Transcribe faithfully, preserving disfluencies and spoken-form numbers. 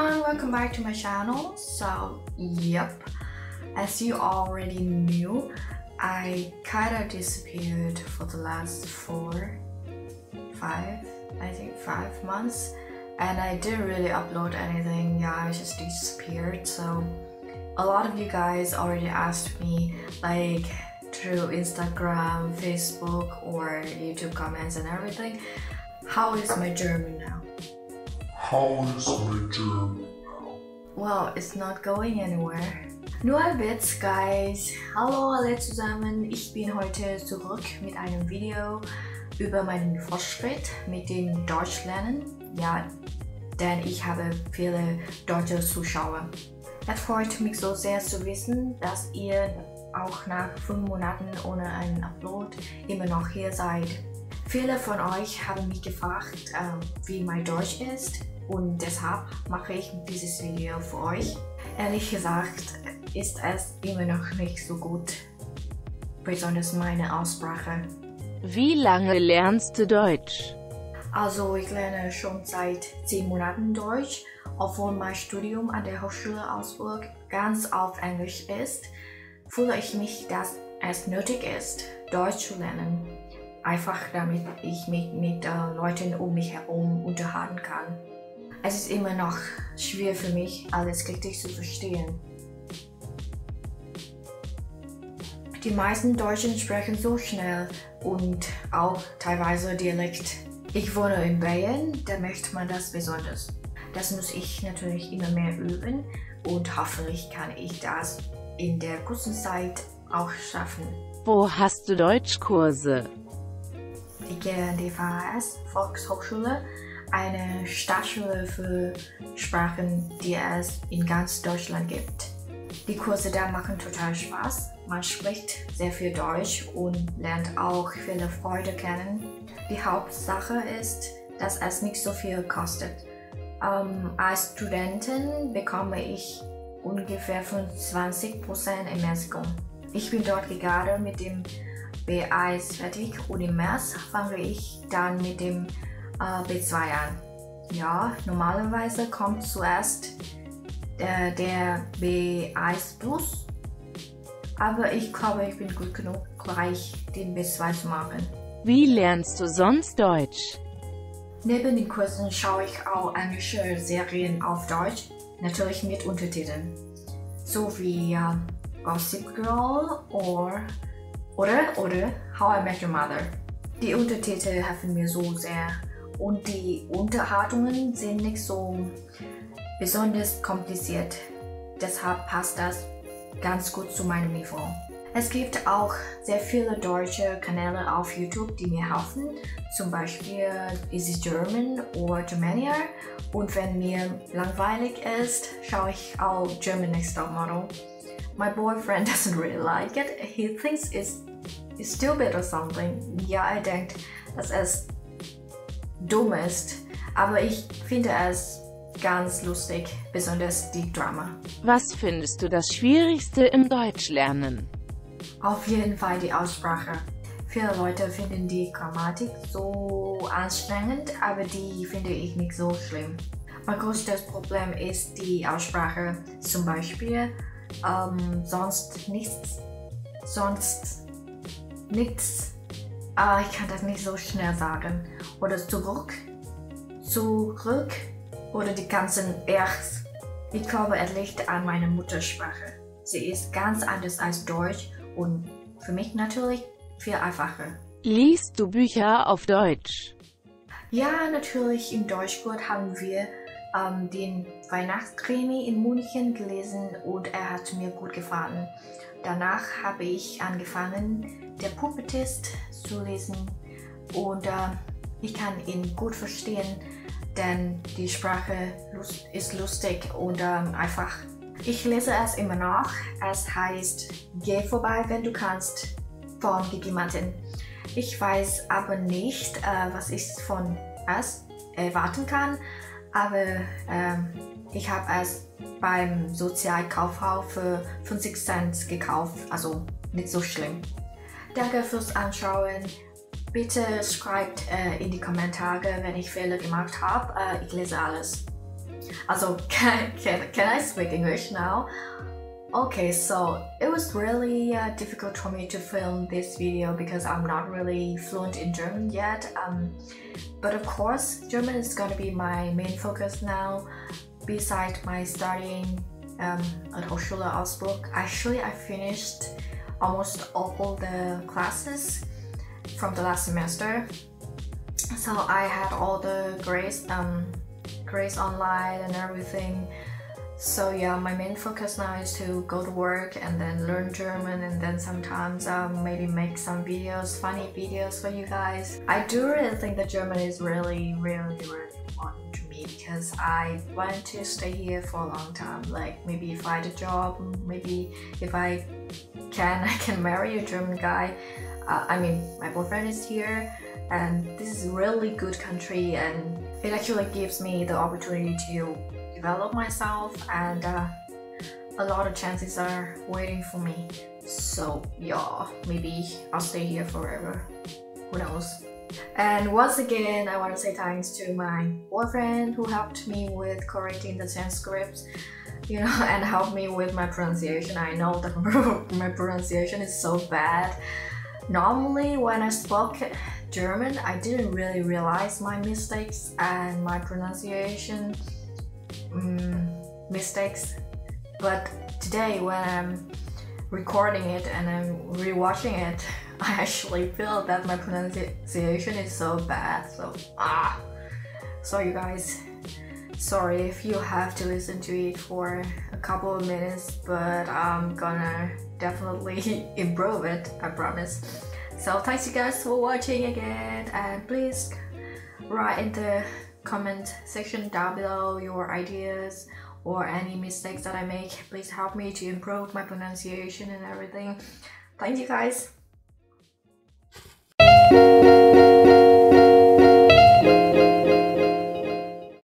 everyone, welcome back to my channel. So, yep, as you already knew, I kinda disappeared for the last four, five, I think five months, and I didn't really upload anything. Yeah, I just disappeared. So, a lot of you guys already asked me, like through Instagram, Facebook, or YouTube comments and everything, how is my German now? How is my German now? Well, it's not going anywhere. Nur ein Witz, guys. Hallo alle zusammen, ich bin heute zurück mit einem Video über meinen Fortschritt mit dem Deutschlernen. Ja, denn ich habe viele deutsche Zuschauer. Es freut mich so sehr zu wissen, dass ihr auch nach fünf Monaten ohne einen Upload immer noch hier seid. Viele von euch haben mich gefragt, äh, wie mein Deutsch ist, und deshalb mache ich dieses Video für euch. Ehrlich gesagt ist es immer noch nicht so gut, besonders meine Aussprache. Wie lange lernst du Deutsch? Also ich lerne schon seit zehn Monaten Deutsch, obwohl mein Studium an der Hochschule Augsburg ganz auf Englisch ist, fühle ich mich, dass es nötig ist, Deutsch zu lernen. Einfach damit ich mich mit äh, Leuten um mich herum unterhalten kann. Es ist immer noch schwer für mich, alles richtig zu verstehen. Die meisten Deutschen sprechen so schnell und auch teilweise Dialekt. Ich wohne in Bayern, da möchte man das besonders. Das muss ich natürlich immer mehr üben und hoffentlich kann ich das in der kurzen Zeit auch schaffen. Wo hast du Deutschkurse? Ich gehe an die V H S, Volkshochschule, eine Staatsschule für Sprachen, die es in ganz Deutschland gibt. Die Kurse da machen total Spaß. Man spricht sehr viel Deutsch und lernt auch viele Freunde kennen. Die Hauptsache ist, dass es nicht so viel kostet. Ähm, als Studentin bekomme ich ungefähr fünfundzwanzig Prozent Ermäßigung. Ich bin dort gerade mit dem B eins fertig und im März fange ich dann mit dem äh, B zwei an. Ja, normalerweise kommt zuerst der, der B eins Plus, aber ich glaube, ich bin gut genug, gleich den B zwei zu machen. Wie lernst du sonst Deutsch? Neben den Kursen schaue ich auch englische Serien auf Deutsch, natürlich mit Untertiteln, so wie uh, Gossip Girl or, oder, oder How I Met Your Mother. Die Untertitel helfen mir so sehr und die Unterhaltungen sind nicht so besonders kompliziert, deshalb passt das ganz gut zu meinem Niveau. Es gibt auch sehr viele deutsche Kanäle auf YouTube, die mir helfen, zum Beispiel Easy German oder Germania, und wenn mir langweilig ist, schaue ich auch German Next Top Model. My boyfriend doesn't really like it. He thinks it's, it's stupid or something. Ja, er denkt, dass es dumm ist, aber ich finde es ganz lustig, besonders die Drama. Was findest du das Schwierigste im Deutschlernen? Auf jeden Fall die Aussprache. Viele Leute finden die Grammatik so anstrengend, aber die finde ich nicht so schlimm. Mein größtes Problem ist die Aussprache, zum Beispiel ähm, sonst nichts, sonst nichts, aber ich kann das nicht so schnell sagen. Oder zurück, zurück oder die ganzen R's. Ich glaube, es liegt an meiner Muttersprache. Sie ist ganz anders als Deutsch und für mich natürlich viel einfacher. Liest du Bücher auf Deutsch? Ja, natürlich. Im Deutschkurs haben wir ähm, den Weihnachtskrimi in München gelesen und er hat mir gut gefallen. Danach habe ich angefangen, der Puppetist zu lesen und äh, ich kann ihn gut verstehen, denn die Sprache lust ist lustig und äh, einfach. Ich lese es immer noch. Es heißt Geh vorbei, wenn du kannst, von Gigi Martin. Ich weiß aber nicht, äh, was ich von es erwarten kann, aber äh, ich habe es beim Sozialkaufhaus für fünfzig Cent gekauft, also nicht so schlimm. Danke fürs Anschauen. Bitte schreibt äh, in die Kommentare, wenn ich Fehler gemacht habe. Äh, ich lese alles. Also, can, can, can I speak English now? Okay, so it was really uh, difficult for me to film this video because I'm not really fluent in German yet. Um, but of course, German is going to be my main focus now. Besides my studying um, at Hochschule Augsburg, actually I finished almost all the classes from the last semester. So I had all the grades, um, grades online and everything. So yeah, my main focus now is to go to work and then learn German, and then sometimes um, maybe make some videos, funny videos for you guys. I do really think that German is really, really, really important to me because I plan to stay here for a long time. Like maybe if I had a job, maybe if I can, I can marry a German guy. Uh, I mean, my boyfriend is here, and this is a really good country, and it actually gives me the opportunity to develop myself, and uh, a lot of chances are waiting for me. So yeah, maybe I'll stay here forever, who knows. And once again, I want to say thanks to my boyfriend who helped me with correcting the transcripts, you know, and helped me with my pronunciation. I know that my pronunciation is so bad. Normally when I spoke German, I didn't really realize my mistakes and my pronunciation um, mistakes, but today when I'm recording it and I'm rewatching it, I actually feel that my pronunciation is so bad. So ah, so you guys, sorry if you have to listen to it for a couple of minutes, but I'm gonna definitely improve it, I promise. So thanks you guys for watching again, and please write in the comment section down below your ideas or any mistakes that I make. Please help me to improve my pronunciation and everything. Thank you guys.